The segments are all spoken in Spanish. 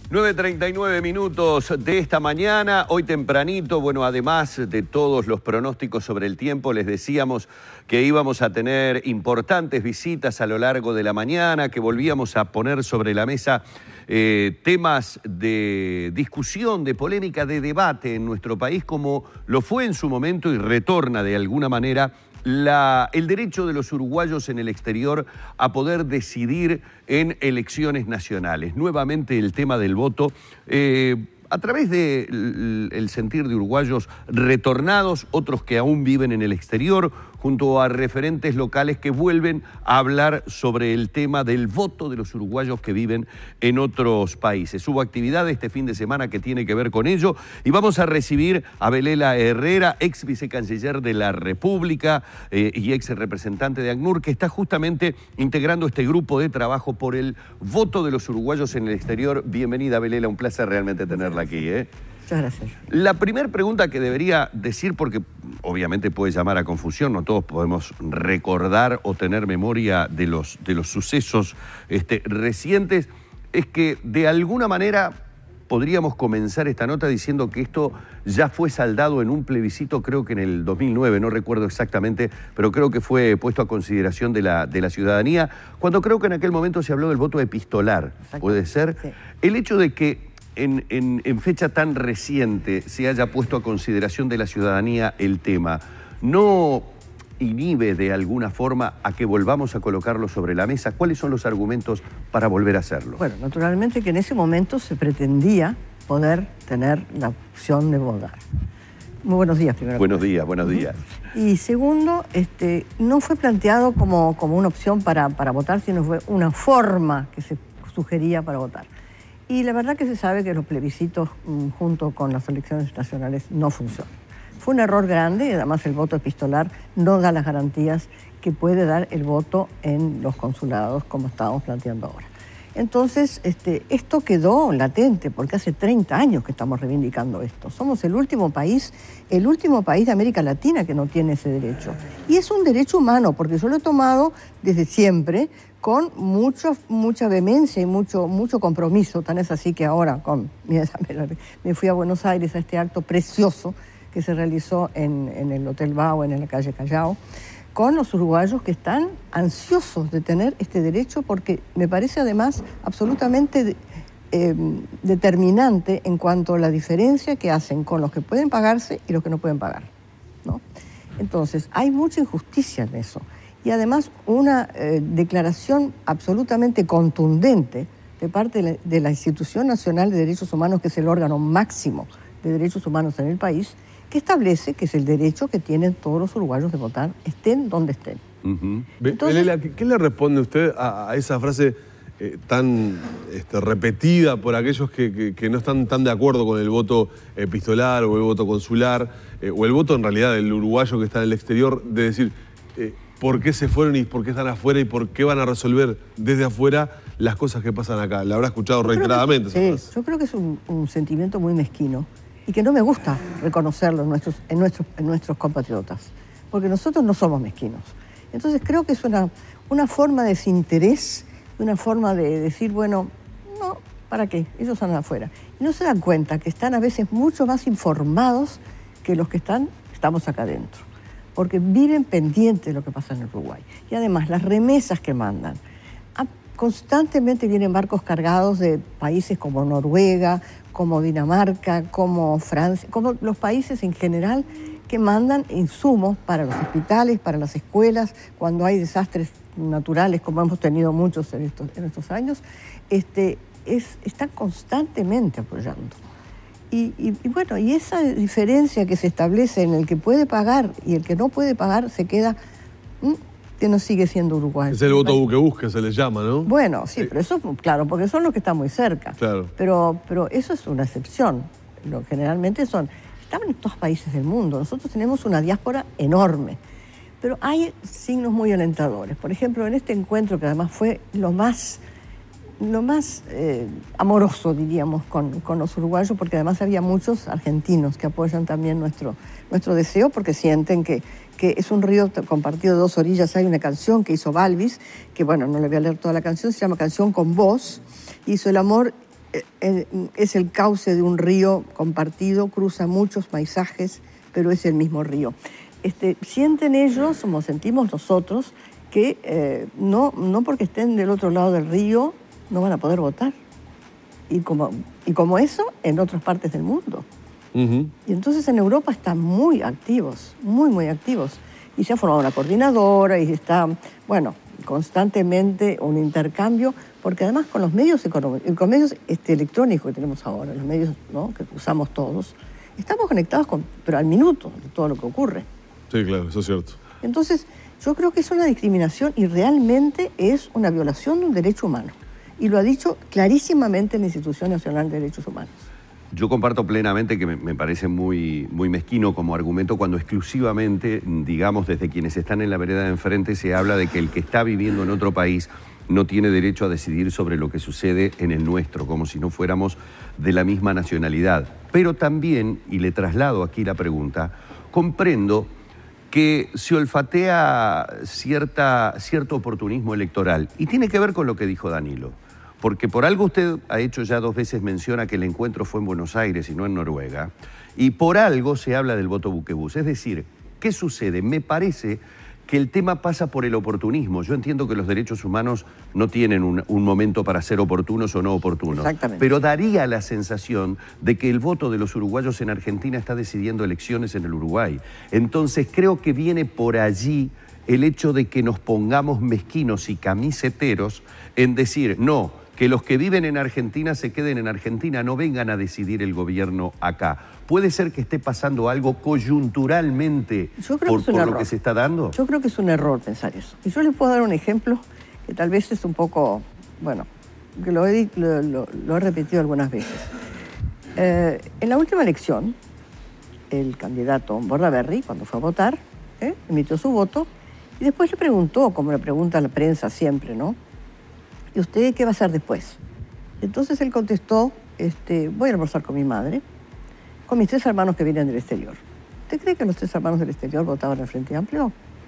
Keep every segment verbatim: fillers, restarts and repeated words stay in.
nueve treinta y nueve minutos de esta mañana, hoy tempranito, bueno, además de todos los pronósticos sobre el tiempo, les decíamos que íbamos a tener importantes visitas a lo largo de la mañana, que volvíamos a poner sobre la mesa eh, temas de discusión, de polémica, de debate en nuestro país, como lo fue en su momento y retorna de alguna manera La, el derecho de los uruguayos en el exterior a poder decidir en elecciones nacionales. Nuevamente el tema del voto, eh, a través del el sentir de uruguayos retornados, otros que aún viven en el exterior, junto a referentes locales que vuelven a hablar sobre el tema del voto de los uruguayos que viven en otros países. Hubo actividad este fin de semana que tiene que ver con ello y vamos a recibir a Belela Herrera, ex vicecanciller de la República eh, y ex representante de ACNUR, que está justamente integrando este grupo de trabajo por el voto de los uruguayos en el exterior. Bienvenida, Belela, un placer realmente tenerla aquí, ¿eh? Muchas gracias. La primera pregunta que debería decir, porque obviamente puede llamar a confusión, no todos podemos recordar o tener memoria de los, de los sucesos este, recientes, es que de alguna manera podríamos comenzar esta nota diciendo que esto ya fue saldado en un plebiscito, creo que en el dos mil nueve, no recuerdo exactamente, pero creo que fue puesto a consideración de la, de la ciudadanía, cuando creo que en aquel momento se habló del voto epistolar, ¿puede ser? Sí. El hecho de que En, en, en fecha tan reciente se haya puesto a consideración de la ciudadanía el tema, ¿no inhibe de alguna forma a que volvamos a colocarlo sobre la mesa? ¿Cuáles son los argumentos para volver a hacerlo? Bueno, naturalmente que en ese momento se pretendía poder tener la opción de votar. Muy buenos días, primero. Buenos días, buenos días. Y segundo, este, no fue planteado como, como una opción para, para votar, sino fue una forma que se sugería para votar. Y la verdad que se sabe que los plebiscitos junto con las elecciones nacionales no funcionan. Fue un error grande y además el voto epistolar no da las garantías que puede dar el voto en los consulados como estábamos planteando ahora. Entonces, este, esto quedó latente porque hace treinta años que estamos reivindicando esto. Somos el último país, el último país de América Latina que no tiene ese derecho. Y es un derecho humano porque yo lo he tomado desde siempre con mucho, mucha vehemencia y mucho, mucho compromiso. Tan es así que ahora con, me fui a Buenos Aires a este acto precioso que se realizó en, en el Hotel Bao, en la calle Callao, con los uruguayos que están ansiosos de tener este derecho porque me parece además absolutamente eh, determinante en cuanto a la diferencia que hacen con los que pueden pagarse y los que no pueden pagar, ¿no? Entonces, hay mucha injusticia en eso. Y además una eh, declaración absolutamente contundente de parte de la, de la Institución Nacional de Derechos Humanos, que es el órgano máximo de derechos humanos en el país, que establece que es el derecho que tienen todos los uruguayos de votar, estén donde estén. Uh-huh. Entonces, Belela, ¿qué, ¿qué le responde usted a, a esa frase eh, tan este, repetida por aquellos que, que, que no están tan de acuerdo con el voto epistolar o el voto consular, eh, o el voto en realidad del uruguayo que está en el exterior, de decir eh, por qué se fueron y por qué están afuera y por qué van a resolver desde afuera las cosas que pasan acá? La habrá escuchado yo reiteradamente. Que, sí, yo creo que es un, un sentimiento muy mezquino y que no me gusta reconocerlo en nuestros, en, nuestros, en nuestros compatriotas, porque nosotros no somos mezquinos. Entonces creo que es una, una forma de desinterés, una forma de decir, bueno, no, ¿para qué? Ellos están afuera. Y no se dan cuenta que están a veces mucho más informados que los que están, estamos acá adentro, porque viven pendientes de lo que pasa en Uruguay. Y además, las remesas que mandan. Constantemente vienen barcos cargados de países como Noruega, como Dinamarca, como Francia, como los países en general que mandan insumos para los hospitales, para las escuelas, cuando hay desastres naturales, como hemos tenido muchos en estos, en estos años, este, es, están constantemente apoyando. Y, y, y bueno, y esa diferencia que se establece en el que puede pagar y el que no puede pagar se queda, ¿m? que no sigue siendo Uruguay. Es el voto buque-busque, se les llama, ¿no? Bueno, sí, sí, pero eso, claro, porque son los que están muy cerca. Claro. Pero, pero eso es una excepción. Lo, generalmente son, estaban en todos países del mundo. Nosotros tenemos una diáspora enorme. Pero hay signos muy alentadores. Por ejemplo, en este encuentro, que además fue lo más, lo más eh, amoroso, diríamos, con, con los uruguayos, porque además había muchos argentinos que apoyan también nuestro, nuestro deseo, porque sienten que, que es un río compartido de dos orillas. Hay una canción que hizo Balvis, que bueno, no le voy a leer toda la canción, se llama Canción con Vos, hizo el amor es el cauce de un río compartido, cruza muchos paisajes, pero es el mismo río. Este, sienten ellos, como sentimos nosotros, que eh, no, no porque estén del otro lado del río no van a poder votar. Y como, y como eso, en otras partes del mundo. Uh-huh. Y entonces en Europa están muy activos, muy, muy activos. Y se ha formado una coordinadora y está, bueno, constantemente un intercambio, porque además con los medios económicos, con medios este, electrónicos que tenemos ahora, los medios, ¿no?, que usamos todos, estamos conectados con, pero al minuto de todo lo que ocurre. Sí, claro, eso es cierto. Entonces, yo creo que es una discriminación y realmente es una violación de un derecho humano. Y lo ha dicho clarísimamente la Institución Nacional de Derechos Humanos. Yo comparto plenamente que me, me parece muy, muy mezquino como argumento cuando exclusivamente, digamos, desde quienes están en la vereda de enfrente se habla de que el que está viviendo en otro país no tiene derecho a decidir sobre lo que sucede en el nuestro, como si no fuéramos de la misma nacionalidad. Pero también, y le traslado aquí la pregunta, comprendo que se olfatea cierta, cierto oportunismo electoral. Y tiene que ver con lo que dijo Danilo. Porque por algo usted ha hecho ya dos veces mención a que el encuentro fue en Buenos Aires y no en Noruega. Y por algo se habla del voto buquebús. Es decir, ¿qué sucede? Me parece que el tema pasa por el oportunismo. Yo entiendo que los derechos humanos no tienen un, un momento para ser oportunos o no oportunos. Exactamente. Pero daría la sensación de que el voto de los uruguayos en Argentina está decidiendo elecciones en el Uruguay. Entonces creo que viene por allí el hecho de que nos pongamos mezquinos y camiseteros en decir, no, que los que viven en Argentina se queden en Argentina, no vengan a decidir el gobierno acá. ¿Puede ser que esté pasando algo coyunturalmente por, por lo que se está dando? Yo creo que es un error pensar eso. Y yo les puedo dar un ejemplo que tal vez es un poco, bueno, que lo he, lo, lo, lo he repetido algunas veces. Eh, en la última elección, el candidato Bordaberry, cuando fue a votar, ¿eh? emitió su voto y después le preguntó, como le pregunta a la prensa siempre, ¿no? ¿Y usted qué va a hacer después? Entonces él contestó, este, voy a almorzar con mi madre, con mis tres hermanos que vienen del exterior. ¿Usted cree que los tres hermanos del exterior votaban al Frente Amplio?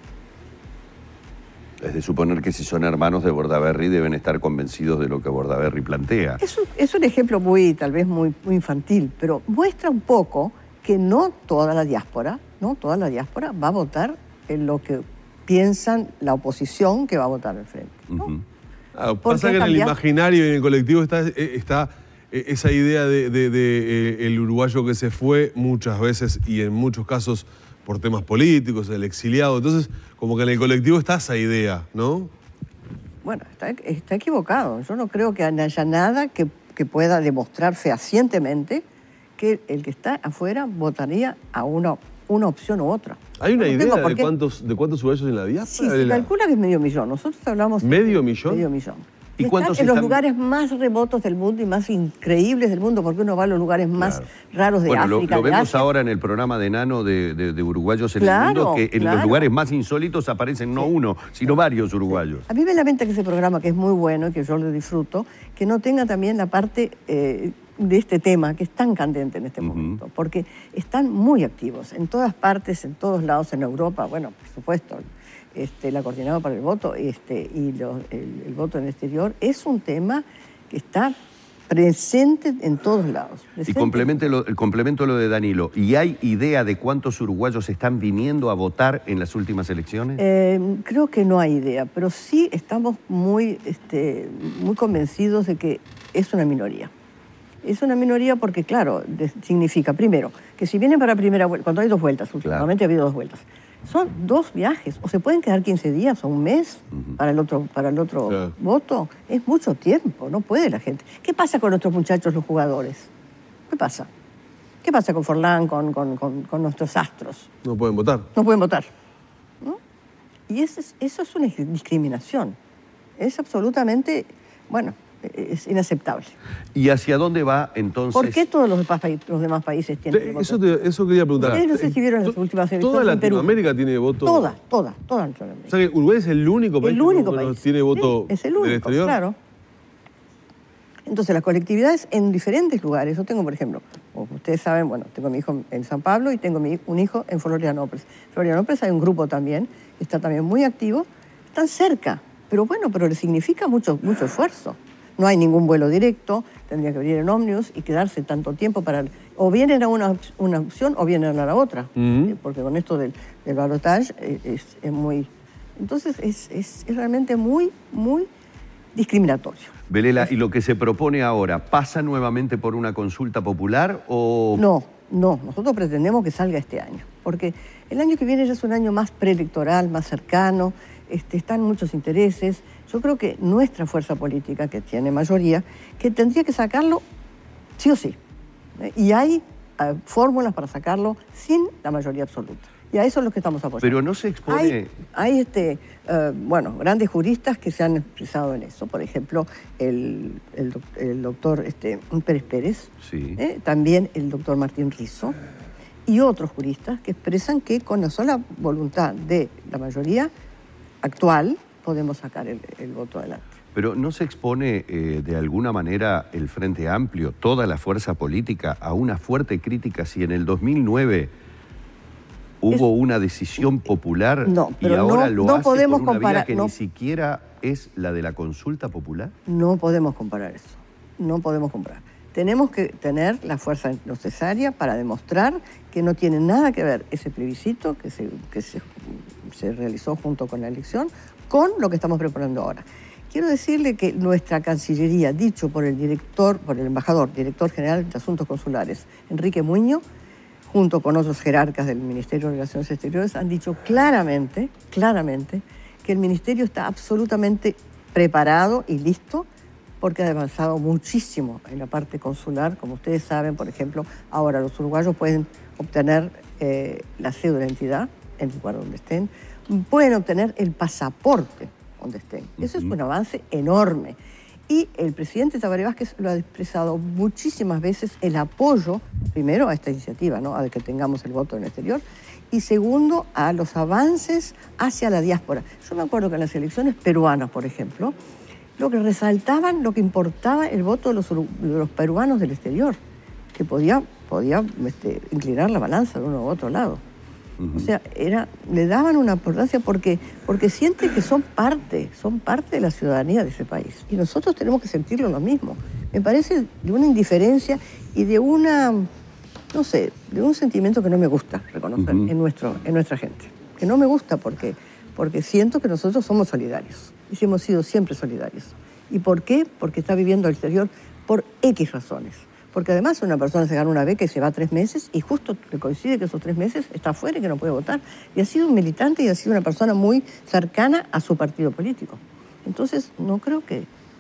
Es de suponer que si son hermanos de Bordaberry deben estar convencidos de lo que Bordaberry plantea. Es un, es un ejemplo muy, tal vez muy, muy infantil, pero muestra un poco que no toda la diáspora, no toda la diáspora va a votar en lo que piensan la oposición que va a votar al Frente, ¿no? Uh-huh. Ah, pasa que en el imaginario y en el colectivo está, está esa idea de, de, de, de el uruguayo que se fue muchas veces y en muchos casos por temas políticos, el exiliado. Entonces, como que en el colectivo está esa idea, ¿no? Bueno, está, está equivocado. Yo no creo que haya nada que, que pueda demostrar fehacientemente que el que está afuera votaría a una, una opción u otra. ¿Hay una idea de cuántos, de cuántos uruguayos en la diáspora? Sí, se calcula que es medio millón. Nosotros hablamos... ¿Medio millón? Medio millón. ¿Y cuántos están en están... los lugares más remotos del mundo y más increíbles del mundo, porque uno va a los lugares más claro. raros de bueno, África. Lo, lo vemos Asia. ahora en el programa de Nano de, de, de uruguayos en claro, el mundo, que en claro. los lugares más insólitos aparecen no sí. uno, sino sí. varios uruguayos. Sí. A mí me lamenta que ese programa, que es muy bueno y que yo lo disfruto, que no tenga también la parte eh, de este tema, que es tan candente en este uh-huh. momento, porque están muy activos en todas partes, en todos lados, en Europa, bueno, por supuesto. Este, la coordinadora para el voto este, y lo, el, el voto en el exterior es un tema que está presente en todos lados. Y complemente lo, complemento lo de Danilo. ¿Y hay idea de cuántos uruguayos están viniendo a votar en las últimas elecciones? Eh, creo que no hay idea, pero sí estamos muy, este, muy convencidos de que es una minoría. Es una minoría porque, claro, de, significa, primero, que si vienen para primera vuelta, cuando hay dos vueltas, últimamente claro. ha habido dos vueltas, son dos viajes, o se pueden quedar quince días o un mes uh-huh. para el otro, para el otro claro. voto. Es mucho tiempo, no puede la gente. ¿Qué pasa con nuestros muchachos, los jugadores? ¿Qué pasa? ¿Qué pasa con Forlán, con, con, con, con nuestros astros? No pueden votar. No pueden votar. ¿No? Y eso es, eso es una discriminación. Es absolutamente, bueno... es inaceptable. ¿Y hacia dónde va entonces? ¿Por qué todos los demás, los demás países tienen sí, eso, te, eso quería preguntar. Ustedes no sé si vieron las últimas elecciones. ¿Toda Latinoamérica tiene voto? Toda, toda, toda Latinoamérica. O sea que Uruguay es el único país el único que país. tiene voto sí, es el único, del exterior. Claro. Entonces, las colectividades en diferentes lugares. Yo tengo, por ejemplo, como ustedes saben, bueno, tengo a mi hijo en San Pablo y tengo mi, un hijo en Florianópolis. En Florianópolis hay un grupo también, que está también muy activo. Están cerca, pero bueno, pero le significa mucho, mucho esfuerzo. no hay ningún vuelo directo, tendría que venir en ómnibus y quedarse tanto tiempo para... O bien era una, una opción o bien era la otra, uh-huh. eh, porque con esto del, del balotaje eh, es, es muy... Entonces es, es, es realmente muy, muy discriminatorio. Belela, ¿y lo que se propone ahora pasa nuevamente por una consulta popular o...? No, no, nosotros pretendemos que salga este año, porque el año que viene ya es un año más preelectoral, más cercano, este, están muchos intereses. Yo creo que nuestra fuerza política, que tiene mayoría, que tendría que sacarlo sí o sí. ¿eh? Y hay uh, fórmulas para sacarlo sin la mayoría absoluta. Y a eso es lo que estamos apoyando. Pero no se expone... Hay, hay este, uh, bueno, grandes juristas que se han expresado en eso. Por ejemplo, el, el, el doctor este, Pérez Pérez, sí. ¿eh? También el doctor Martín Rizzo, y otros juristas que expresan que con la sola voluntad de la mayoría actual podemos sacar el, el voto adelante. Pero ¿no se expone eh, de alguna manera el Frente Amplio, toda la fuerza política, a una fuerte crítica si en el dos mil nueve... hubo es, una decisión popular no, y ahora no, lo no hace podemos por una comparar, vía que no, ni siquiera es la de la consulta popular? No podemos comparar eso, no podemos comparar. Tenemos que tener la fuerza necesaria para demostrar que no tiene nada que ver ese plebiscito que se, que se, se realizó junto con la elección con lo que estamos preparando ahora. Quiero decirle que nuestra Cancillería, dicho por el director, por el embajador, director general de Asuntos Consulares, Enrique Muñoz, junto con otros jerarcas del Ministerio de Relaciones Exteriores, han dicho claramente, claramente, que el Ministerio está absolutamente preparado y listo porque ha avanzado muchísimo en la parte consular. Como ustedes saben, por ejemplo, ahora los uruguayos pueden obtener eh, la cédula de identidad en el lugar donde estén, pueden obtener el pasaporte donde estén. Eso uh-huh. es un avance enorme. Y el presidente Tabaré Vázquez lo ha expresado muchísimas veces el apoyo, primero, a esta iniciativa, ¿no? A que tengamos el voto en el exterior, y segundo, a los avances hacia la diáspora. Yo me acuerdo que en las elecciones peruanas, por ejemplo, lo que resaltaban, lo que importaba el voto de los, de los peruanos del exterior, que podía, podía este, inclinar la balanza de uno u otro lado. Uh-huh. O sea, era, le daban una importancia porque, porque sienten que son parte, son parte de la ciudadanía de ese país. Y nosotros tenemos que sentirlo lo mismo. Me parece de una indiferencia y de una, no sé, de un sentimiento que no me gusta reconocer uh-huh. en, nuestro, en nuestra gente. Que no me gusta porque, porque siento que nosotros somos solidarios. Y hemos sido siempre solidarios. ¿Y por qué? Porque está viviendo al exterior por X razones. Porque además una persona se gana una beca y se va tres meses y justo le coincide que esos tres meses está afuera y que no puede votar. Y ha sido un militante y ha sido una persona muy cercana a su partido político. Entonces, no creo que...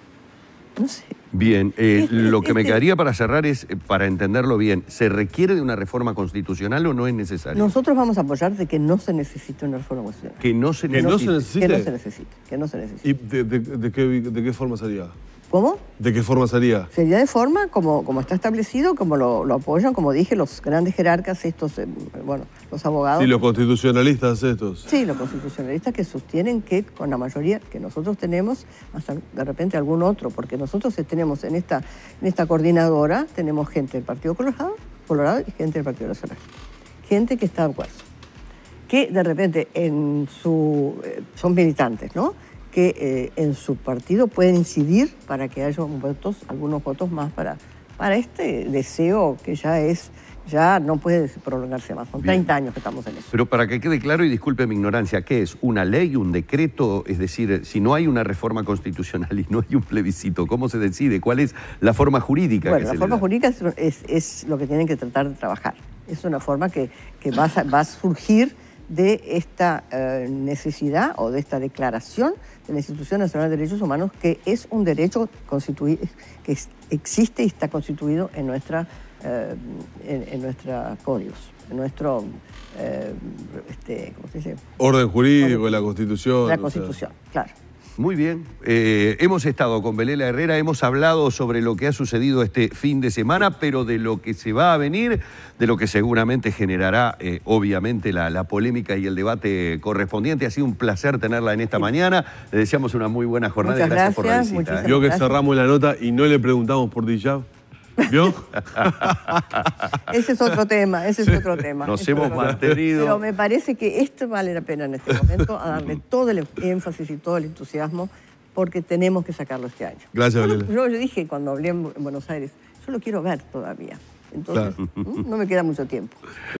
No sé. Bien, eh, este, lo que este, me quedaría para cerrar es, para entenderlo bien, ¿se requiere de una reforma constitucional o no es necesario? Nosotros vamos a apoyar de que no se necesite una reforma constitucional. ¿Que no se necesite? ¿Que no se necesite? Que no se necesite, que no se necesite. ¿Y de, de, de, qué, de qué forma sería? ¿Cómo? ¿De qué forma sería? Sería de forma como, como está establecido, como lo, lo apoyan, como dije, los grandes jerarcas, estos, eh, bueno, los abogados. Sí, los constitucionalistas estos. Sí, los constitucionalistas que sostienen que con la mayoría que nosotros tenemos, hasta de repente algún otro, porque nosotros tenemos en esta, en esta coordinadora, tenemos gente del Partido Colorado, Colorado y gente del Partido Nacional. Gente que está de acuerdo. Que de repente en su, eh, son militantes, ¿no? que eh, en su partido pueden incidir para que haya votos, algunos votos más para, para este deseo que ya es, ya no puede prolongarse más. Son treinta años que estamos en eso. Pero para que quede claro, y disculpe mi ignorancia, ¿qué es? ¿Una ley, un decreto? Es decir, si no hay una reforma constitucional y no hay un plebiscito, ¿cómo se decide? ¿Cuál es la forma jurídica? Bueno, que la se forma le da? jurídica es, es, es lo que tienen que tratar de trabajar. Es una forma que, que va, a, va a surgir de esta eh, necesidad o de esta declaración de la Institución Nacional de Derechos Humanos, que es un derecho constituido, que es, existe y está constituido en nuestra eh, en, en nuestros códigos, en nuestro eh, este, ¿cómo se dice? Orden jurídico, Orden, la Constitución. La Constitución, o sea. Claro. Muy bien, eh, hemos estado con Belela Herrera, hemos hablado sobre lo que ha sucedido este fin de semana, pero de lo que se va a venir, de lo que seguramente generará, eh, obviamente, la, la polémica y el debate correspondiente. Ha sido un placer tenerla en esta sí. mañana. Le deseamos una muy buena jornada Muchas y gracias, gracias por la visita. ¿eh? Vio que cerramos la nota y no le preguntamos por Dijab. ¿Vio? Ese es otro tema, ese es otro tema. Nos ese hemos otro mantenido... Pero me parece que esto vale la pena en este momento, a darle todo el énfasis y todo el entusiasmo porque tenemos que sacarlo este año. Gracias, Bueno, Belela. yo le dije cuando hablé en Buenos Aires, yo lo quiero ver todavía. Entonces, Claro. no me queda mucho tiempo.